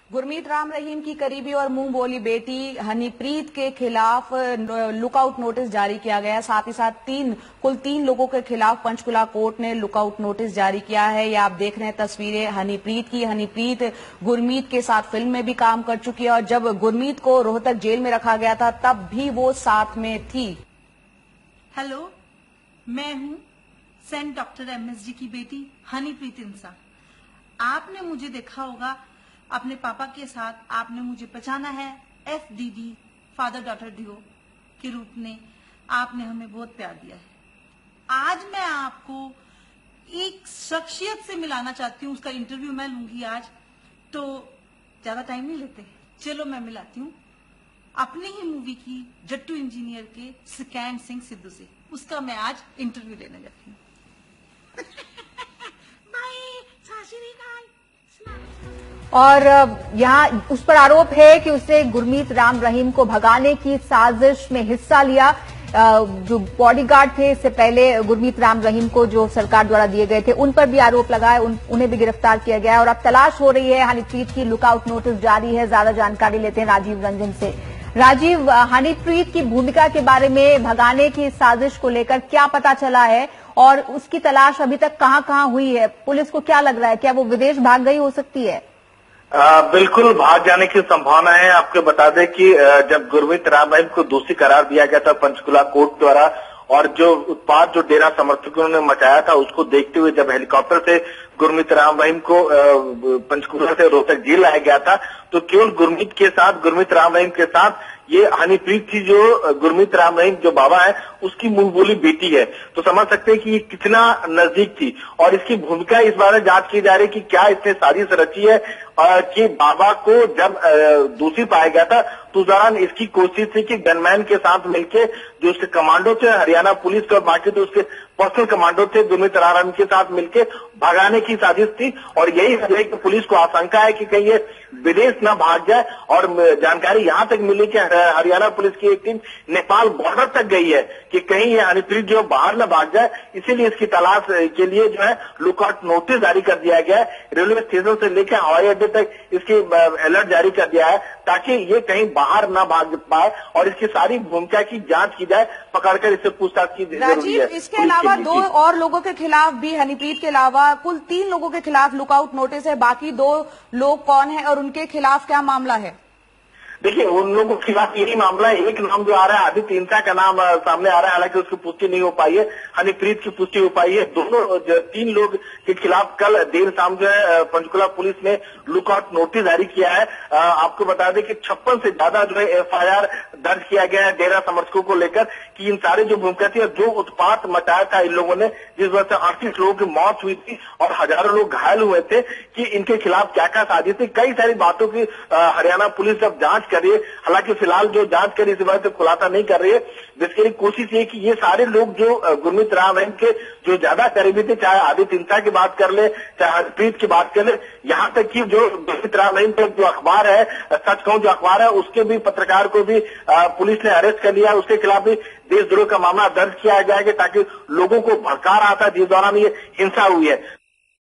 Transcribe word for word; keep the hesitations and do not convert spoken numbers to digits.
गुरमीत राम रहीम की करीबी और मुंह बोली बेटी हनीप्रीत के खिलाफ लुकआउट नोटिस जारी किया गया। साथ ही साथ तीन कुल तीन लोगों के खिलाफ पंचकुला कोर्ट ने लुकआउट नोटिस जारी किया है। ये आप देख रहे हैं तस्वीरें हनीप्रीत की। हनीप्रीत गुरमीत के साथ फिल्म में भी काम कर चुकी है और जब गुरमीत को रोहतक जेल में रखा गया था तब भी वो साथ में थी। हेलो, मैं हूं सेंट डॉक्टर एमएसजी की बेटी हनीप्रीत सिंह। आपने मुझे देखा होगा अपने पापा के साथ, आपने मुझे पहचाना है एफडीडी फादर डॉटर डिओ के रूप में। आपने हमें बहुत प्यार दिया है। आज मैं आपको एक शख्सियत से मिलाना चाहती हूँ, उसका इंटरव्यू मैं लूंगी आज, तो ज्यादा टाइम नहीं लेते, चलो मैं मिलाती हूँ अपनी ही मूवी की जट्टू इंजीनियर के सिकैंड सिंह सिद्धू से। उसका मैं आज इंटरव्यू लेने जाती हूँ। और यहाँ उस पर आरोप है कि उसने गुरमीत राम रहीम को भगाने की साजिश में हिस्सा लिया। जो बॉडीगार्ड थे इससे पहले गुरमीत राम रहीम को जो सरकार द्वारा दिए गए थे उन पर भी आरोप लगा है, उन, उन्हें भी गिरफ्तार किया गया है और अब तलाश हो रही है। हनीप्रीत की लुकआउट नोटिस जारी है। ज्यादा जानकारी लेते हैं राजीव रंजन से। राजीव, हनीप्रीत की भूमिका के बारे में भगाने की साजिश को लेकर क्या पता चला है और उसकी तलाश अभी तक कहां कहां हुई है? पुलिस को क्या लग रहा है, क्या वो विदेश भाग गई हो सकती है? आ, बिल्कुल भाग जाने की संभावना है। आपको बता दें कि जब गुरमीत राम रहीम को दोषी करार दिया गया था पंचकुला कोर्ट द्वारा और जो उत्पाद जो डेरा समर्थकों ने मचाया था उसको देखते हुए जब हेलीकॉप्टर से गुरमीत राम रहीम को पंचकुला से रोहतक जेल लाया गया था तो केवल गुरमीत के साथ गुरमीत राम रहीम के साथ ये हनीप्रीत थी जो गुरमीत राम रहीम जो बाबा है उसकी मुंह बोली बेटी है। तो समझ सकते हैं कि ये कितना नजदीक थी और इसकी भूमिका इस बारे में जांच की जा रही है कि क्या इसने साजिश रची है कि बाबा को जब दोषी पाया गया था तो उस दौरान इसकी कोशिश थी कि गनमैन के साथ मिलकर जो उसके कमांडो थे हरियाणा पुलिस के और बाकी तो उसके पर्सनल कमांडो थे गुरमीत राम रहीम के साथ मिलकर भगाने की साजिश थी। और यही है कि पुलिस को आशंका है कि कहीं ये विदेश न भाग जाए और जानकारी यहां तक मिली कि हरियाणा पुलिस की एक टीम नेपाल बॉर्डर तक गई है कि कहीं ये हनीप्रीत जो बाहर न भाग जाए, इसीलिए इसकी तलाश के लिए जो है लुकआउट नोटिस जारी कर दिया गया है। रेलवे स्टेशन से लेकर हवाई अड्डे तक इसकी अलर्ट जारी कर दिया है ताकि ये कहीं बाहर न भाग पाए और इसकी सारी भूमिका की जांच की जाए, पकड़कर इससे पूछताछ की जरूरी है। इसके अलावा दो और लोगों के खिलाफ भी, हनीप्रीत के अलावा कुल तीन लोगों के खिलाफ लुकआउट नोटिस है। बाकी दो लोग कौन है और उनके खिलाफ क्या मामला है? देखिए, उन लोगों के खिलाफ यही मामला है। एक नाम जो आ रहा है आदित्य इंसा का नाम सामने आ रहा है, हालांकि उसकी पुष्टि नहीं हो पाई है। हनीप्रीत की पुष्टि हो पाई है। दोनों तीन लोग के खिलाफ कल देर शाम जो है पंचकुला पुलिस ने लुकआउट नोटिस जारी किया है। आपको बता दें कि छप्पन से ज्यादा जो है एफआईआर दर्ज किया गया है डेरा समर्थकों को लेकर कि इन सारे जो भूमिका थी और जो उत्पात मचाया था इन लोगों ने, जिस वजह से अड़तीस लोगों की मौत हुई थी और हजारों लोग घायल हुए थे, कि इनके खिलाफ क्या क्या साजिश थी। कई सारी बातों की हरियाणा पुलिस अब जांच कर रही है। हालांकि फिलहाल जो जांच कर रही है इस बात से खुलासा नहीं कर रही है। जिसके लिए कोशिश ये कि ये सारे लोग जो गुरमीत राम रहीम के जो ज्यादा करीबी थे, चाहे आदित्य इंसा की बात कर ले, चाहे हरप्रीत की बात कर ले, यहाँ तक कि जो गुरमीत राम रहीम का जो अखबार है, सच कहूं जो अखबार है, उसके भी पत्रकार को भी पुलिस ने अरेस्ट कर लिया। उसके खिलाफ भी देशद्रोह का मामला दर्ज किया जाएगा ताकि लोगों को भड़का रहा था जिस दौरान ये हिंसा हुई है।